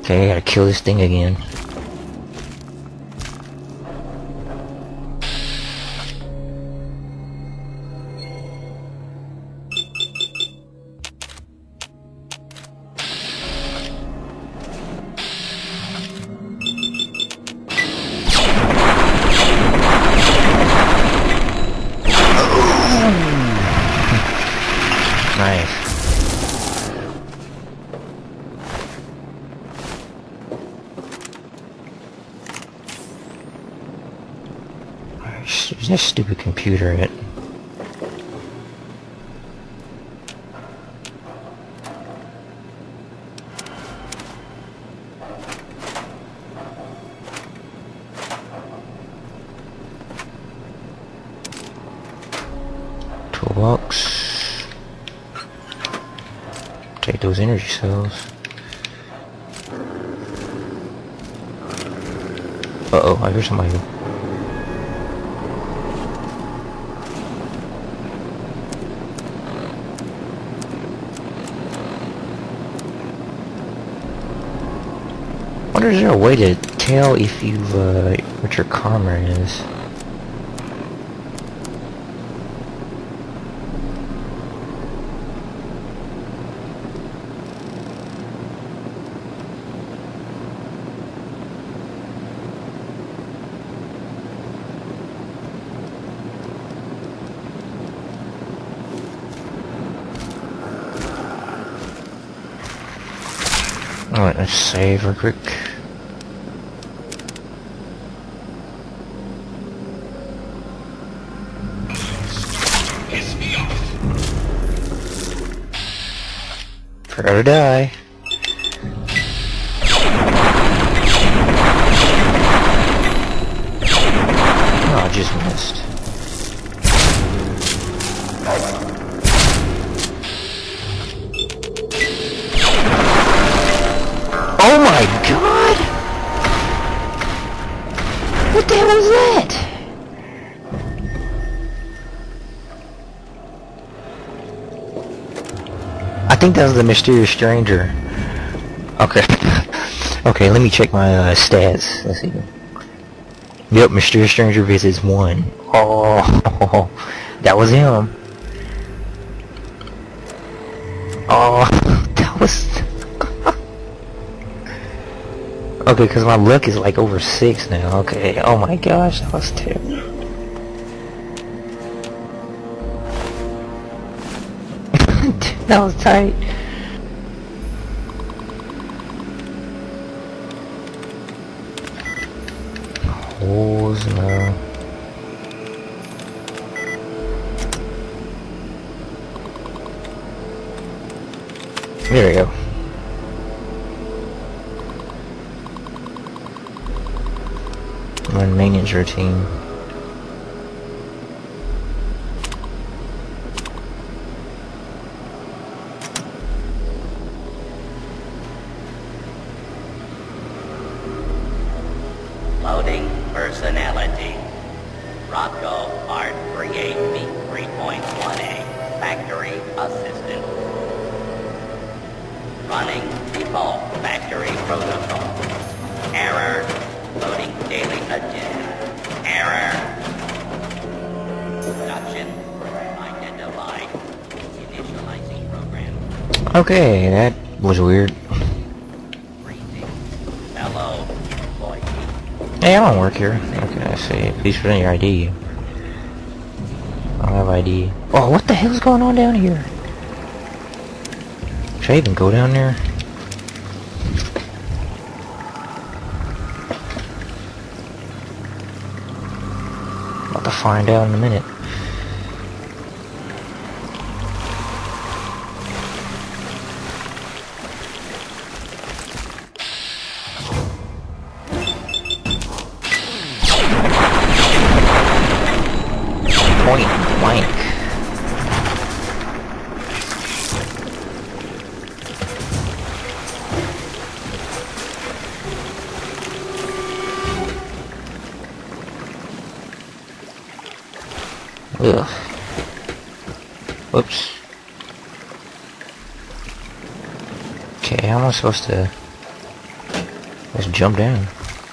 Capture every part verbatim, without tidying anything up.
Okay, I gotta kill this thing again. Nice. Where's that stupid computer at? Toolbox. Take those energy cells. Uh oh, I hear somebody. I wonder, is there a way to tell if you've, uh, what your karma is? Alright, let's save real quick. Prepare to die. Oh, I just missed. Oh my god! What the hell is that? I think that was the mysterious stranger. Okay. Okay, let me check my uh, stats. Let's see. Yep, mysterious stranger visits one. Oh, that was him. Oh, that was... Okay, because my luck is like over six now. Okay, oh my gosh, that was terrible. That was tight. Holes now. There we go. Run maintenance routine. Loading personality. Rocco Art Create Me three point one A. Factory Assistant. Running default factory protocol. Error. Loading daily agenda. Error. Production. Identified. Initializing program. Okay, that was weird. Freezing. Hello, employee. Hey, I don't work here. Okay, I see. Please put in your I D. I don't have I D. Oh, what the hell's going on down here? Should I even go down there? About to find out in a minute. Point blank. Ugh. Whoops. Okay, how am I supposed to... Let's jump down.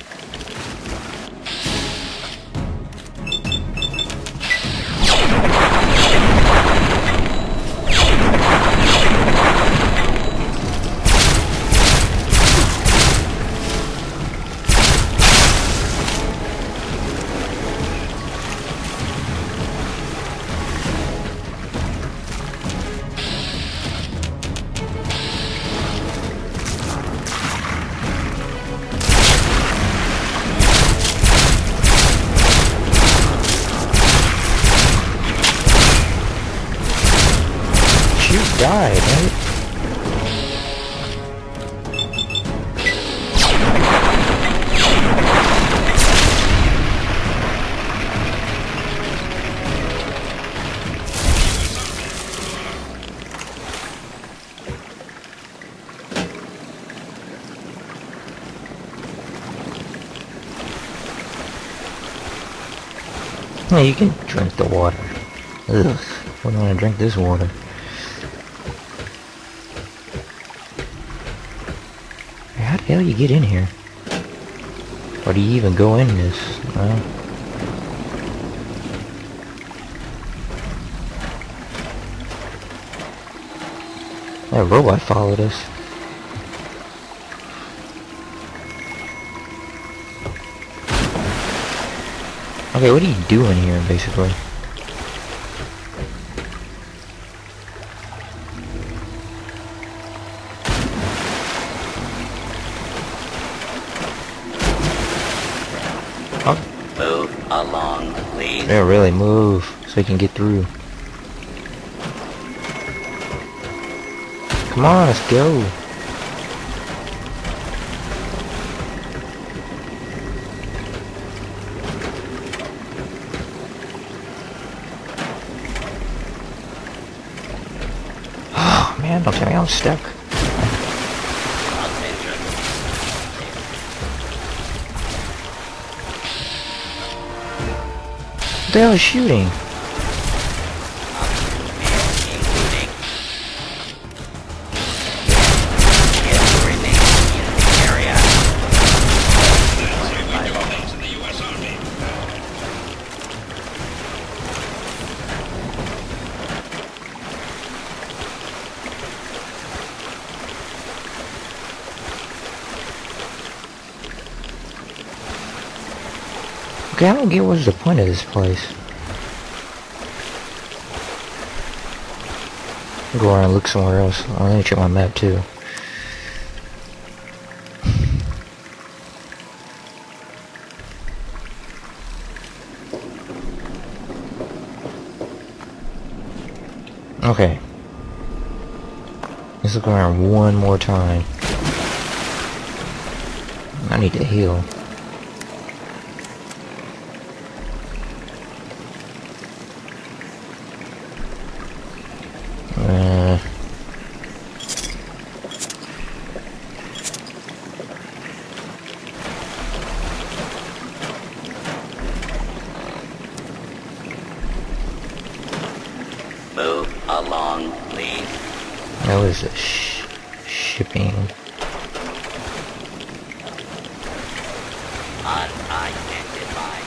Died, right? Yeah, you can drink the water. Ugh, wouldn't want to drink this water. How the hell you get in here? Or do you even go in this? Well, that robot followed us. Okay, what are you doing here, basically? Move along, please. Yeah, really move so you can get through. Come on, let's go. Oh man, don't tell me I'm stuck. What the hell is shooting? Okay, I don't get what's the point of this place. I'll go around and look somewhere else. I'll let me check my map too. Okay. Let's look around one more time. I need to heal. Uh, Move along, please. that was a sh shipping. Unidentified.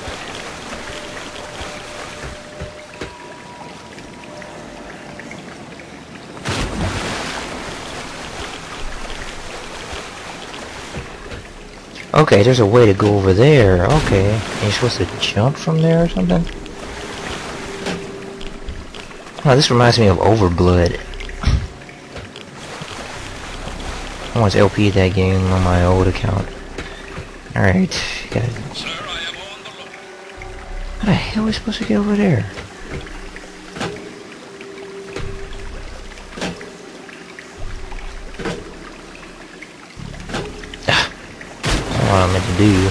Okay, there's a way to go over there. Okay. And you're supposed to jump from there or something? Oh, this reminds me of Overblood. I once L P'd that game on my old account. Alright. Gotta... How the hell are we supposed to get over there? What I meant to do.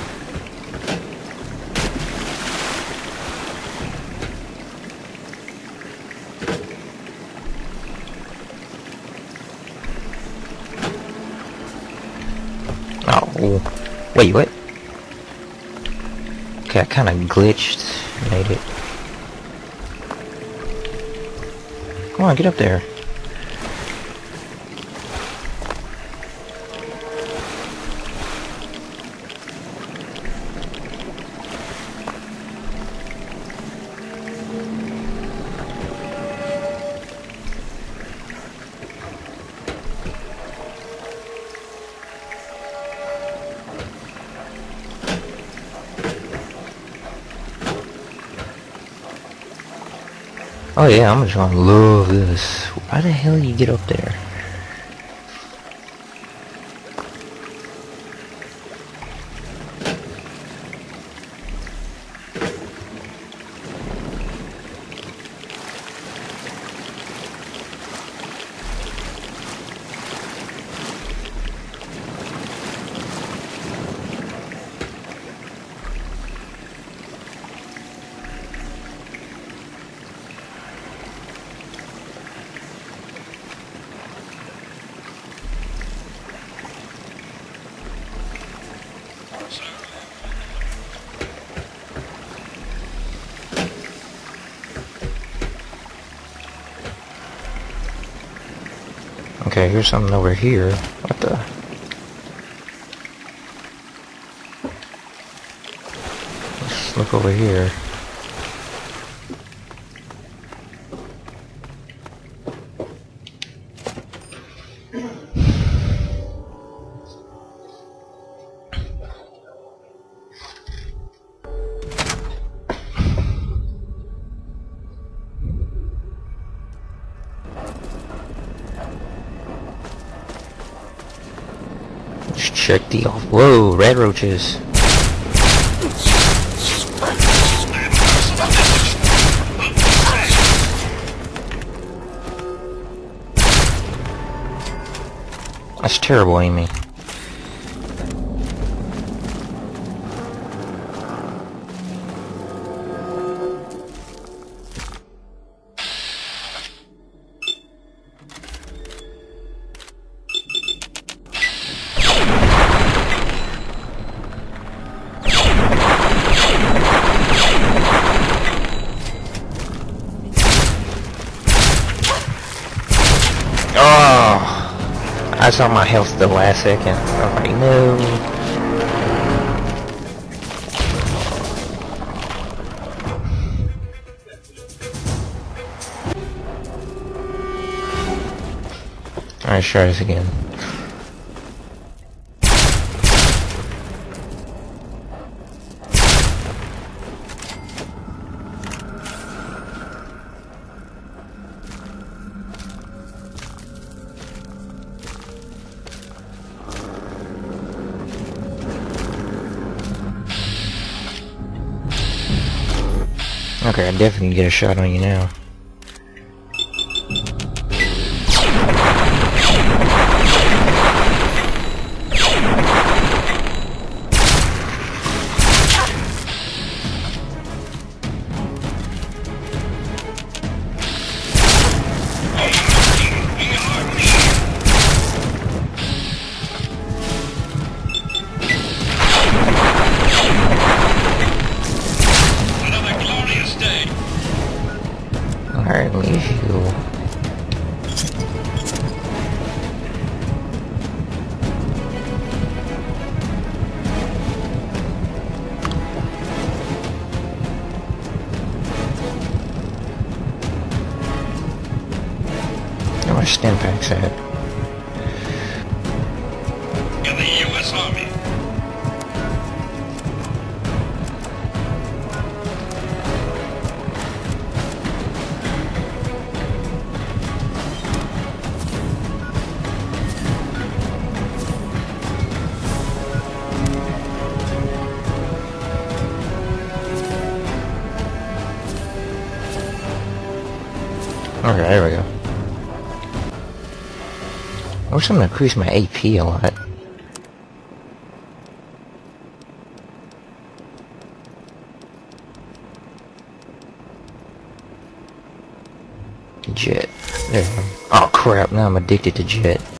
Oh, wait, what? Okay, I kind of glitched. Made it. Come on, get up there. Oh yeah, I'm just gonna love this. Why the hell you get up there? Okay, here's something over here. What the? Let's look over here. Just check the off. Whoa, red roaches. That's terrible, Amy. Oh, I saw my health the last second. I was like, no. Alright, let's try this again. Okay, I definitely can get a shot on you now. Alright, let me heal. Where my stim packs at? In the U S Army. Okay, there we go. I wish I'm gonna increase my A P a lot. Jet. There we go. Oh crap, now I'm addicted to Jet.